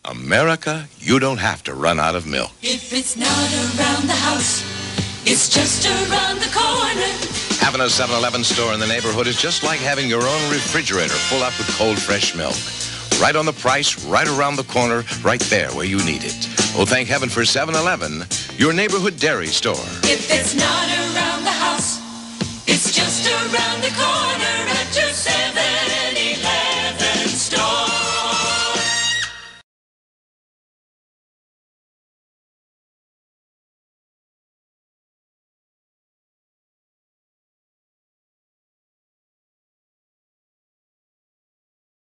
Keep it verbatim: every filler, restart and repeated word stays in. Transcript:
America, you don't have to run out of milk. If it's not around the house, it's just around the corner. Having a seven eleven store in the neighborhood is just like having your own refrigerator full up with cold, fresh milk. Right on the price, right around the corner, right there where you need it. Oh, thank heaven for seven eleven, your neighborhood dairy store. If it's not around the house, it's just around the